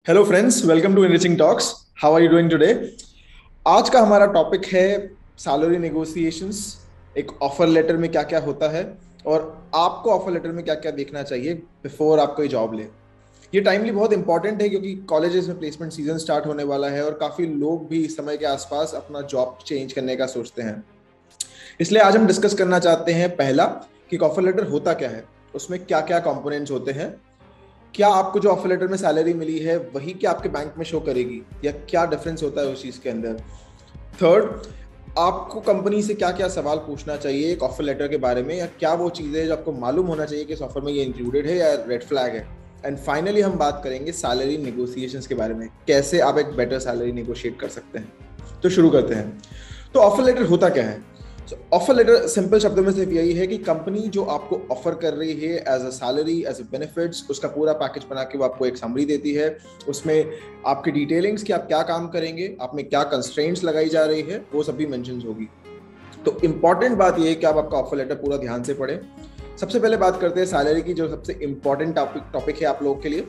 Hello friends, welcome to enriching talks. How are you doing today? आज का हमारा topic है सैलरी नेगोशिएशंस। एक ऑफर लेटर में क्या क्या होता है और आपको ऑफर लेटर में क्या क्या देखना चाहिए बिफोर आप कोई जॉब ले। ये टाइमली बहुत इंपॉर्टेंट है क्योंकि कॉलेजेस में प्लेसमेंट सीजन स्टार्ट होने वाला है और काफी लोग भी इस समय के आसपास अपना जॉब चेंज करने का सोचते हैं। इसलिए आज हम डिस्कस करना चाहते हैं, पहला, कि ऑफर लेटर होता क्या है, उसमें क्या क्या कंपोनेंट्स होते हैं, क्या आपको जो ऑफर लेटर में सैलरी मिली है वही क्या आपके बैंक में शो करेगी या क्या डिफरेंस होता है उस चीज के अंदर। थर्ड, आपको कंपनी से क्या क्या सवाल पूछना चाहिए एक ऑफर लेटर के बारे में, या क्या वो चीजें जो आपको मालूम होना चाहिए कि इस ऑफर में ये इंक्लूडेड है या रेड फ्लैग है। एंड फाइनली हम बात करेंगे सैलरी नेगोशिएशंस के बारे में, कैसे आप एक बेटर सैलरी नेगोशिएट कर सकते हैं। तो शुरू करते हैं। तो ऑफर लेटर होता क्या है? ऑफर लेटर सिंपल शब्दों में सिर्फ यही है कि कंपनी जो आपको ऑफर कर रही है as a salary, as a benefits, उसका पूरा पैकेज बना के वो आपको एक समरी देती है। उसमें आपकी डिटेलिंग्स कि आप क्या काम करेंगे, आप में क्या कंस्ट्रेंट्स लगाई जा रही है, वो सब भी मेंशंस होगी। तो इंपॉर्टेंट बात यह है कि आप आपका ऑफर लेटर पूरा ध्यान से पढ़ें। सबसे पहले बात करते हैं सैलरी की, जो सबसे इंपॉर्टेंट टॉपिक है आप लोगों के लिए।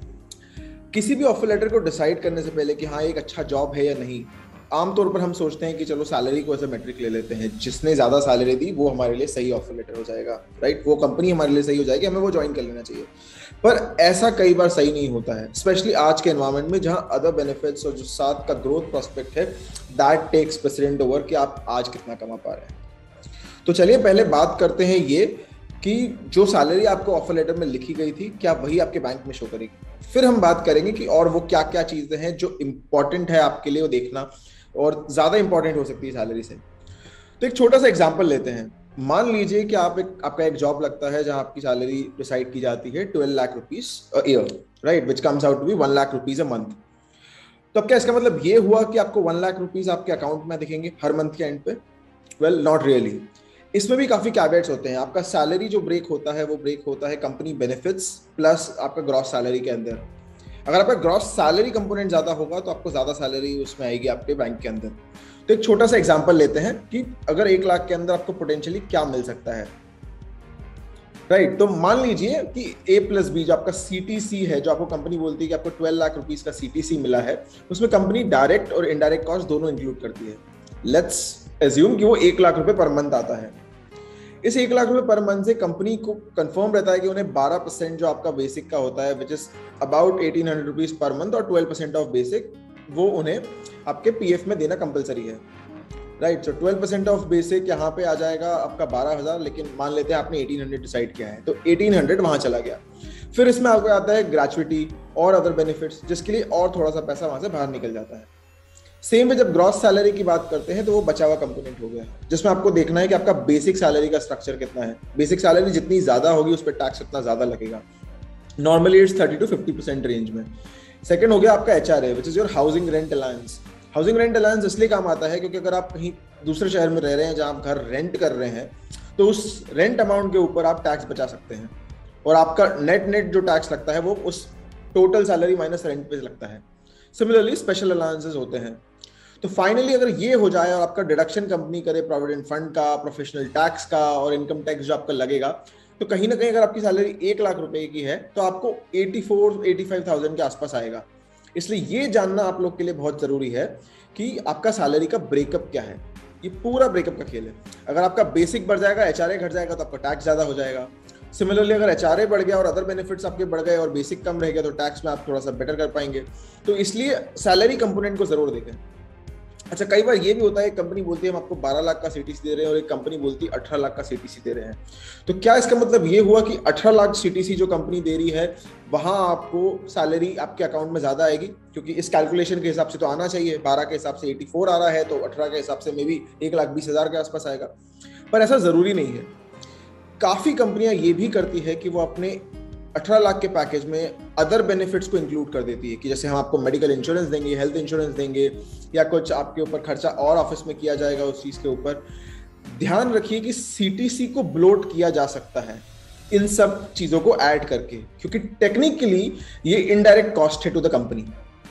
किसी भी ऑफर लेटर को डिसाइड करने से पहले कि हाँ एक अच्छा जॉब है या नहीं, आमतौर पर हम सोचते हैं कि चलो सैलरी को ऐसे मेट्रिक ले लेते हैं, जिसने ज्यादा सैलरी दी वो हमारे लिए सही ऑफर लेटर हो जाएगा, राइट, वो कंपनी हमारे लिए सही हो जाएगी, हमें वो ज्वाइन कर लेना चाहिए। पर ऐसा कई बार सही नहीं होता है, स्पेशली आज के एनवायरमेंट में जहां अदर बेनिफिट्स और जो साथ का ग्रोथ प्रोस्पेक्ट है, दैट टेक्स प्रेसिडेंट ओवर कि आप आज कितना कमा पा रहे हैं। तो चलिए पहले बात करते हैं ये कि जो सैलरी आपको ऑफर लेटर में लिखी गई थी क्या वही आपके बैंक में शो करेगी। फिर हम बात करेंगे कि और वो क्या क्या चीजें हैं जो इंपॉर्टेंट है आपके लिए वो देखना, और ज्यादा इंपॉर्टेंट हो सकती है सैलरी से। तो एक छोटा सा एग्जांपल लेते हैं। मान लीजिए कि आपका एक जॉब लगता है जहां आपकी सैलरी डिसाइड की जाती है 12 lakh rupees a year, right, which comes out to be 1 lakh rupees a month. तो अब क्या इसका मतलब ये हुआ कि आपको 1 लाख रुपीज आपके अकाउंट में दिखेंगे हर मंथ के एंड पे? Well, not really. इसमें भी काफी कैवेट्स होते हैं। आपका सैलरी जो ब्रेक होता है वो ब्रेक होता है कंपनी बेनिफिट्स प्लस आपका ग्रॉस सैलरी के अंदर। अगर आपका ग्रॉस सैलरी कंपोनेंट ज्यादा होगा तो आपको ज्यादा सैलरी उसमें आएगी आपके बैंक के अंदर। तो एक छोटा सा एग्जांपल लेते हैं कि अगर 1 लाख के अंदर आपको पोटेंशियली क्या मिल सकता है, राइट। तो मान लीजिए कि ए प्लस बी जो आपका सीटीसी है, जो आपको कंपनी बोलती है कि आपको 12 लाख रुपीज का सीटीसी मिला है, उसमें कंपनी डायरेक्ट और इनडायरेक्ट कॉस्ट दोनों इंक्लूड करती है। लेट्स एज्यूम कि वो 1 लाख रुपए पर मंथ आता है। इस 1 लाख रुपए पर मंथ से कंपनी को कंफर्म रहता है कि उन्हें 12% जो आपका बेसिक का होता है, which is about 1800 rupees per month, और 12% ऑफ बेसिक वो उन्हें आपके पीएफ में देना कंपलसरी है, राइट। सो 12% ऑफ बेसिक यहाँ पे आ जाएगा आपका 12,000, लेकिन मान लेते हैं आपने 1800 डिसाइड किया है तो 1800 वहां चला गया। फिर इसमें आपको आता है ग्रेचुइटी और अदर बेनिफिट्स, जिसके लिए और थोड़ा सा पैसा वहां से बाहर निकल जाता है। सेम में जब ग्रॉस सैलरी की बात करते हैं तो वो बचा हुआ कंपोनेंट हो गया, जिसमें आपको देखना है कि आपका बेसिक सैलरी का स्ट्रक्चर कितना है। बेसिक सैलरी जितनी ज्यादा होगी उस पर टैक्स उतना ज्यादा लगेगा। नॉर्मली इट्स 30 to 50% रेंज में। सेकंड हो गया आपका HRA, which is your housing rent allowance. Housing rent allowance इसलिए काम आता है क्योंकि अगर आप कहीं दूसरे शहर में रह रहे हैं जहां आप घर रेंट कर रहे हैं, तो उस रेंट अमाउंट के ऊपर आप टैक्स बचा सकते हैं, और आपका नेट नेट जो टैक्स लगता है वो उस टोटल सैलरी माइनस रेंट पे लगता है। सिमिलरली स्पेशल अलाउंसेस होते हैं। तो फाइनली अगर ये हो जाए और आपका डिडक्शन कंपनी करे प्रोविडेंट फंड का, प्रोफेशनल टैक्स का और इनकम टैक्स जो आपका लगेगा, तो कहीं ना कहीं अगर आपकी सैलरी 1 लाख रुपए की है तो आपको 84-85,000 के आसपास आएगा। इसलिए ये जानना आप लोग के लिए बहुत जरूरी है कि आपका सैलरी का ब्रेकअप क्या है। ये पूरा ब्रेकअप का खेल है। अगर आपका बेसिक बढ़ जाएगा, एचआरए घट जाएगा, तो आपका टैक्स ज्यादा हो जाएगा। सिमिलरली अगर एचआरए बढ़ गया और अदर बेनिफिट्स आपके बढ़ गए और बेसिक कम रह गया, तो टैक्स में आप थोड़ा सा बेटर कर पाएंगे। तो इसलिए सैलरी कंपोनेंट को जरूर देखें। अच्छा, कई बार ये भी होता है कंपनी बोलती है हम आपको 12 लाख का सीटीसी दे रहे हैं और एक कंपनी बोलती है 18 लाख का सीटीसी दे रहे हैं। तो क्या इसका मतलब ये हुआ कि 18 लाख सीटीसी जो कंपनी दे रही है वहां आपको सैलरी आपके अकाउंट में ज्यादा आएगी? क्योंकि इस कैलकुलेशन के हिसाब से तो आना चाहिए, 12 के हिसाब से 84 आ रहा है, तो 18 के हिसाब से मे भी 1,20,000 के आसपास आएगा। पर ऐसा जरूरी नहीं है। काफी कंपनियां ये भी करती है कि वो अपने 18 लाख के पैकेज में अदर बेनिफिट्स को इंक्लूड कर देती है, कि जैसे हम आपको मेडिकल इंश्योरेंस देंगे, हेल्थ इंश्योरेंस देंगे, या कुछ आपके ऊपर खर्चा और ऑफिस में किया जाएगा उस चीज के ऊपर। ध्यान रखिए कि सीटीसी को ब्लोट किया जा सकता है इन सब चीजों को ऐड करके, क्योंकि टेक्निकली ये इनडायरेक्ट कॉस्ट है टू द कंपनी।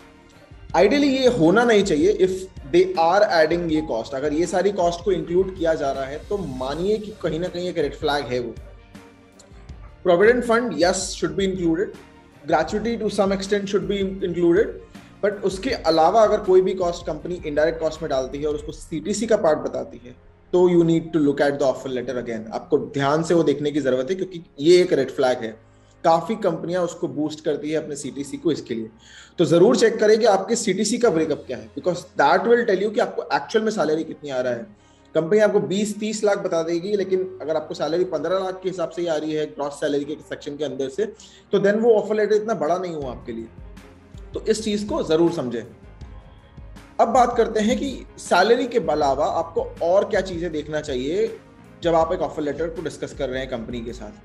आइडियली ये होना नहीं चाहिए इफ दे आर एडिंग ये कॉस्ट। अगर ये सारी कॉस्ट को इंक्लूड किया जा रहा है तो मानिए कि कहीं ना कहीं एक रेड फ्लैग है वो। Provident fund, yes, should be included. Gratuity to some extent should be included, but उसके अलावा अगर कोई भी कॉस्ट कंपनी इनडायरेक्ट कॉस्ट में डालती है और उसको सीटीसी का पार्ट बताती है, तो you need to look at the offer letter again. आपको ध्यान से वो देखने की जरूरत है, क्योंकि ये एक रेड फ्लैग है। काफी कंपनियां उसको बूस्ट करती है अपने सीटीसी को, इसके लिए तो जरूर चेक करें कि आपके सीटीसी का ब्रेकअप क्या है, because that will tell you कि आपको एक्चुअल में सैलरी कितनी आ रहा है। कंपनी आपको 20-30 लाख बता देगी, लेकिन अगर आपको सैलरी 15 लाख के हिसाब से ही आ रही है ग्रॉस सैलरी के सेक्शन के अंदर से, तो देन वो ऑफर लेटर इतना बड़ा नहीं हुआ आपके लिए। तो इस चीज को जरूर समझें। अब बात करते हैं कि सैलरी के अलावा आपको और क्या चीजें देखना चाहिए जब आप एक ऑफर लेटर को डिस्कस कर रहे हैं कंपनी के साथ।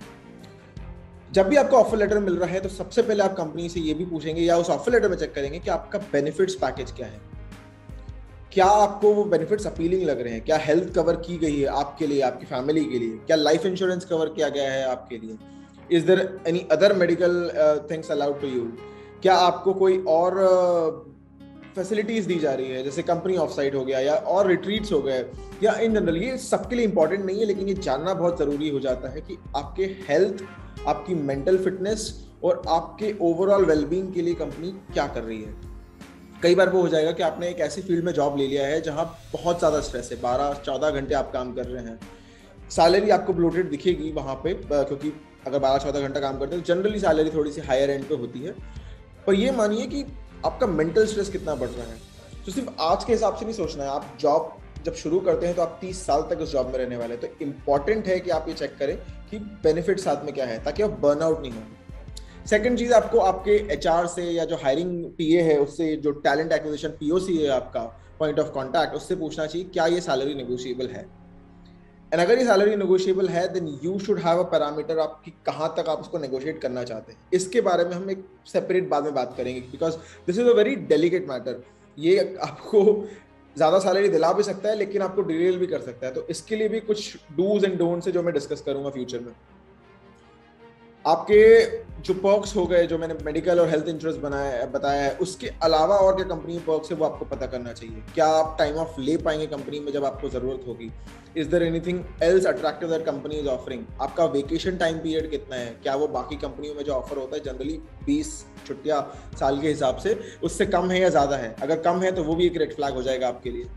जब भी आपको ऑफर लेटर मिल रहा है तो सबसे पहले आप कंपनी से ये भी पूछेंगे या उस ऑफर लेटर में चेक करेंगे कि आपका बेनिफिट्स पैकेज क्या है। क्या आपको वो बेनिफिट्स अपीलिंग लग रहे हैं? क्या हेल्थ कवर की गई है आपके लिए, आपकी फैमिली के लिए? क्या लाइफ इंश्योरेंस कवर किया गया है आपके लिए? Is there any other medical things allowed to you? क्या आपको कोई और फैसिलिटीज दी जा रही है, जैसे कंपनी ऑफ साइट हो गया या और रिट्रीट्स हो गए, या इन जनरल? ये सबके लिए इंपॉर्टेंट नहीं है, लेकिन ये जानना बहुत जरूरी हो जाता है कि आपके हेल्थ, आपकी मेंटल फिटनेस और आपके ओवरऑल वेलबींग के लिए कंपनी क्या कर रही है। कई बार वो हो जाएगा कि आपने एक ऐसी फील्ड में जॉब ले लिया है जहां बहुत ज्यादा स्ट्रेस है, 12-14 घंटे आप काम कर रहे हैं, सैलरी आपको ब्लोटेड दिखेगी वहां पे, क्योंकि अगर 12-14 घंटा काम करते हैं तो जनरली सैलरी थोड़ी सी हायर एंड पे होती है। पर ये मानिए कि आपका मेंटल स्ट्रेस कितना बढ़ रहा है। तो सिर्फ आज के हिसाब से नहीं सोचना है। आप जॉब जब शुरू करते हैं तो आप 30 साल तक उस जॉब में रहने वाले हैं, तो इंपॉर्टेंट है कि आप ये चेक करें कि बेनिफिट साथ में क्या है, ताकि आप बर्नआउट नहीं हो। सेकंड चीज, आपको आपके एचआर से या जो हायरिंग पीए है उससे, जो टैलेंट एक्विजिशन पीओसी है आपका, पॉइंट ऑफ कांटेक्ट, उससे पूछना चाहिए क्या ये सैलरी नेगोशिएबल है। एंड अगर ये सैलरी नेगोशिएबल है then you should have a parameter, आपकी कहाँ तक आप उसको नेगोशिएट करना चाहते हैं। इसके बारे में हम एक सेपरेट बाद में बात करेंगे, because this is a very delicate matter. ये आपको ज्यादा सैलरी दिला भी सकता है, लेकिन आपको डिरेल भी कर सकता है। तो इसके लिए भी कुछ डूज एंड डोंट्स है जो मैं डिस्कस करूंगा फ्यूचर में। आपके जो पर्क्स हो गए, जो मैंने मेडिकल और हेल्थ इंश्योरेंस बताया है, उसके अलावा और क्या कंपनी पर्क्स है वो आपको पता करना चाहिए। क्या आप टाइम ऑफ ले पाएंगे कंपनी में जब आपको जरूरत होगी? Is there anything else attractive that company is offering? आपका वेकेशन टाइम पीरियड कितना है? क्या वो बाकी कंपनियों में जो ऑफर होता है जनरली 20 छुट्टियां साल के हिसाब से, उससे कम है या ज्यादा है? अगर कम है तो वो भी एक रेड फ्लैग हो जाएगा आपके लिए।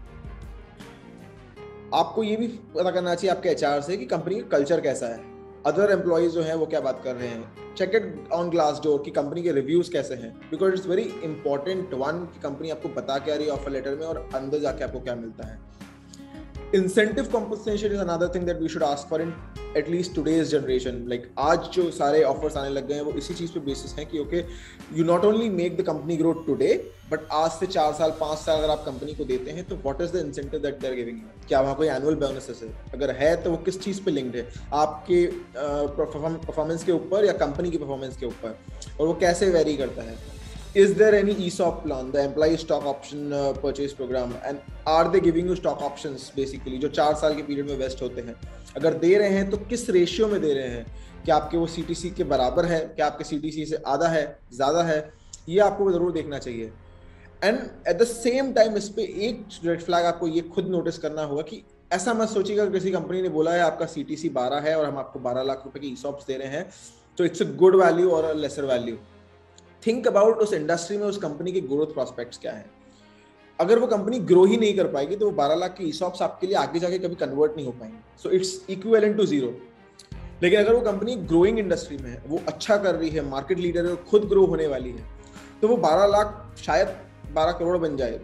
आपको ये भी पता करना चाहिए आपके एचआर से कि कंपनी का कल्चर कैसा है, अदर एम्प्लॉइज जो हैं वो क्या बात कर रहे हैं। चेक इट ऑन ग्लासडोर कि कंपनी के रिव्यूज कैसे हैं, because it's very important one कि कंपनी आपको बता क्या रही है ऑफर लेटर में और अंदर जाके आपको क्या मिलता है। Incentive compensation is another thing that we should ask for in at least today's generation. Like आज जो सारे ऑफर्स आने लग गए हैं वो इसी चीज पे बेसिस है कि okay, you not only make the company grow today, but आज से 4 साल 5 साल अगर आप कंपनी को देते हैं तो what is the incentive that they are giving you? क्या वहाँ कोई एनुअल बोनसेस है? अगर है तो वो किस चीज पे लिंक्ड है, आपके परफॉर्मेंस के ऊपर या कंपनी की परफॉर्मेंस के ऊपर, और वो कैसे वेरी करता है? Is there any ESOP plan, the employee stock option purchase program, and are they giving you stock options basically जो 4 साल के पीरियड में वेस्ट होते हैं? अगर दे रहे हैं तो किस रेशियो में दे रहे हैं? क्या आपके वो सीटीसी के बराबर है? क्या आपके सीटीसी से आधा है, ज्यादा है? ये आपको जरूर देखना चाहिए। And at the same time इस पे एक रेड फ्लैग आपको ये खुद नोटिस करना होगा कि ऐसा मत सोचिएगा किसी कंपनी ने बोला है आपका सीटीसी 12 है और हम आपको 12 लाख रुपए की ESOPs दे रहे हैं तो इट्स अ गुड वैल्यू और a lesser value. Think about उस इंडस्ट्री में उस कंपनी के ग्रोथ प्रोस्पेक्ट्स क्या है। अगर वो कंपनी ग्रो ही नहीं कर पाएगी तो वो 12 लाख की ESOPs आपके लिए आगे जाके कभी कन्वर्ट नहीं हो पाएंगे, सो इट्स इक्विवेलेंट टू 0। लेकिन अगर वो कंपनी ग्रोइंग इंडस्ट्री में है, वो अच्छा कर रही है, मार्केट लीडर है, खुद ग्रो होने वाली है, तो वो 12 लाख शायद 12 करोड़ बन जाए,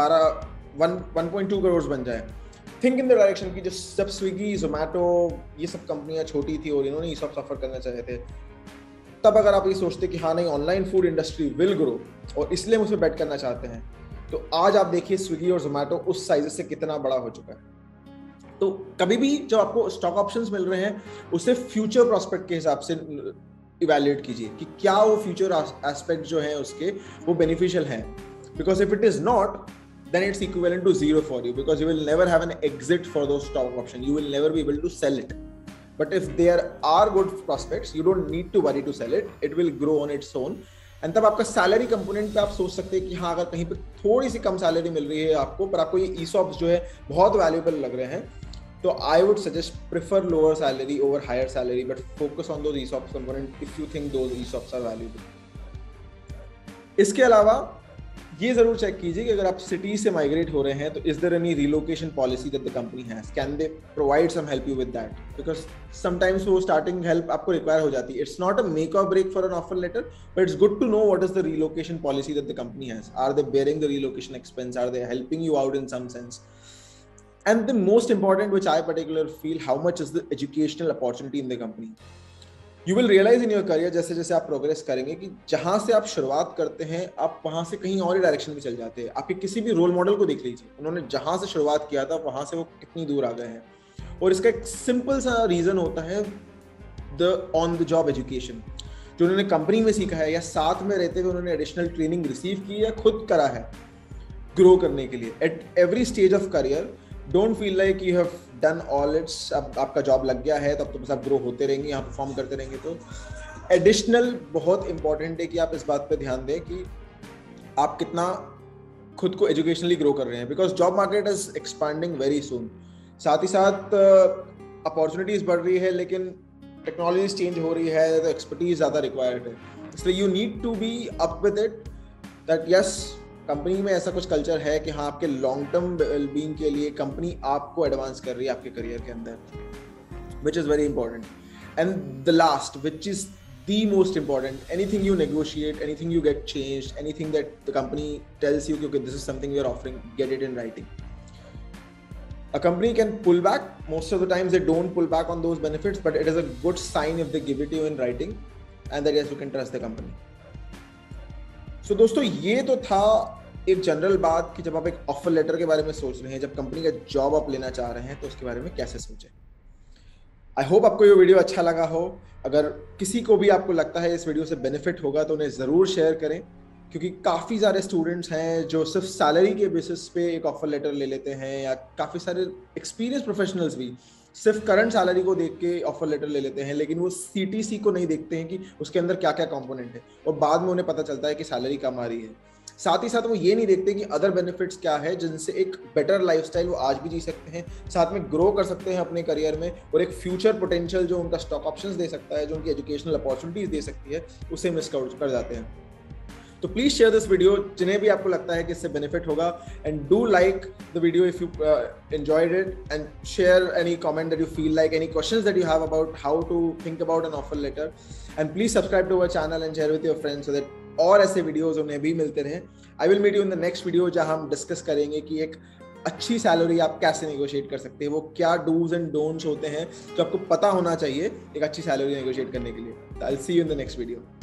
1.2 करोड़ बन जाए। थिंक इन द डायरेक्शन की जब स्विगी, जोमैटो, ये सब कंपनियां छोटी थी और इन्होंने ESOPs ऑफर करना चाहे थे, तब अगर आप ये सोचते कि हाँ नहीं online food industry will grow और इसलिए हम उसमें बेट करना चाहते हैं, तो आज आप देखिए स्विगी और जोमैटो उस साइज से कितना बड़ा हो चुका है। तो कभी भी जो आपको स्टॉक ऑप्शंस मिल रहे हैं उसे फ्यूचर प्रोस्पेक्ट के हिसाब से इवैल्यूएट कीजिए कि क्या वो फ्यूचर एस्पेक्ट जो है उसके वो बेनिफिशियल है। Because if it is not then it's equivalent to 0 for you, because you will never have an exit for those stock option, you will never be able to sell it. But if there are good prospects, you don't need to worry to sell it, it will grow on its own. And तब आपका salary component पे आप सोच सकते हैं कि हाँ अगर कहीं पे थोड़ी सी कम सैलरी मिल रही है आपको, पर आपको ये ESOPs जो है बहुत वैल्यूएबल लग रहे हैं, तो I would suggest prefer lower salary over higher salary, but focus on those ESOPs component if you think those ESOPs are valuable. इसके अलावा ये जरूर चेक कीजिए कि अगर आप सिटी से माइग्रेट हो रहे हैं तो is there any relocation policy that the company has, can they provide some help you with that, because sometimes वो स्टार्टिंग हेल्प आपको रिक्वायर हो जाती है. It's not a make or break for an offer letter, but it's good to know what is the relocation policy that the company has. Are they bearing the relocation expense, are they helping you out in some sense. And the most important, which I particularly feel, how much is the educational opportunity in the company. You will realize in your career, जैसे जैसे आप progress करेंगे, कि जहां से आप शुरुआत करते हैं आप वहां से कहीं और ही डायरेक्शन में चल जाते हैं. आपके किसी भी रोल मॉडल को देख लीजिए, उन्होंने जहां से शुरुआत किया था वहां से वो कितनी दूर आ गए हैं. और इसका एक सिंपल सा रीजन होता है the on the job education, जो उन्होंने कंपनी में सीखा है या साथ में रहते हुए उन्होंने एडिशनल ट्रेनिंग रिसीव की या खुद करा है ग्रो करने के लिए. At every stage of career don't feel like you have done all it's, अब आपका जॉब लग गया है तो अब तो बस आप ग्रो होते रहेंगे, यहाँ परफॉर्म करते रहेंगे. तो एडिशनल बहुत इंपॉर्टेंट है कि आप इस बात पे ध्यान दें कि आप कितना खुद को एजुकेशनली ग्रो कर रहे हैं, because job market is expanding very soon. साथ ही साथ अपॉर्चुनिटीज बढ़ रही है, लेकिन टेक्नोलॉजीज चेंज हो रही है तो एक्सपर्टीज ज़्यादा रिक्वायर्ड है. इसलिए you need to be up with it, that yes company में ऐसा कुछ कल्चर है कि हाँ आपके लॉन्ग टर्म वेलबींग के लिए कंपनी आपको एडवांस कर रही है आपके करियर के अंदर, which is very important. And the last, which is the most important, anything you negotiate, anything you get changed, anything that the company tells you क्योंकि this is something you are offering, get it in writing. A company can pull back. Most of the times they don't pull back on those benefits, but it is a good sign if they give it to you in writing and that yes, you can trust the company. So दोस्तों, ये तो था एक general बात कि जब आप एक ऑफर लेटर के बारे में सोच रहे हैं, जब कंपनी का जॉब आप लेना चाह रहे हैं तो उसके बारे में कैसे सोचें. आई होप आपको ये वीडियो अच्छा लगा हो. अगर किसी को भी आपको लगता है इस वीडियो से बेनिफिट होगा तो उन्हें ज़रूर शेयर करें, क्योंकि काफ़ी सारे स्टूडेंट्स हैं जो सिर्फ सैलरी के बेसिस पे एक ऑफर लेटर ले लेते हैं, या काफ़ी सारे एक्सपीरियंस प्रोफेशनल्स भी सिर्फ करंट सैलरी को देख के ऑफर लेटर ले लेते हैं, लेकिन वो सीटीसी को नहीं देखते हैं कि उसके अंदर क्या क्या कंपोनेंट है, और बाद में उन्हें पता चलता है कि सैलरी कम आ रही है. साथ ही साथ वो ये नहीं देखते कि अदर बेनिफिट्स क्या है जिनसे एक बेटर लाइफस्टाइल वो आज भी जी सकते हैं, साथ में ग्रो कर सकते हैं अपने करियर में, और एक फ्यूचर पोटेंशियल जो उनका स्टॉक ऑप्शंस दे सकता है, जो उनकी एजुकेशनल अपॉर्चुनिटीज दे सकती है, उसे मिस कर जाते हैं. तो प्लीज शेयर दिस वीडियो जिन्हें भी आपको लगता है कि इससे बेनिफिट होगा, and do like the video if you enjoyed it, and share any comment that you feel like, any questions that you have about how to think about an offer letter, and please subscribe to our channel and share with your friends so that और ऐसे videos उन्हें भी मिलते रहें. I will meet you in the next video, जहां हम discuss करेंगे कि एक अच्छी सैलरी आप कैसे नेगोशिएट कर सकते हैं, वो क्या डूज एंड डोंट्स होते हैं जो आपको पता होना चाहिए एक अच्छी सैलरी नेगोशिएट करने के लिए. I will see you in the next video.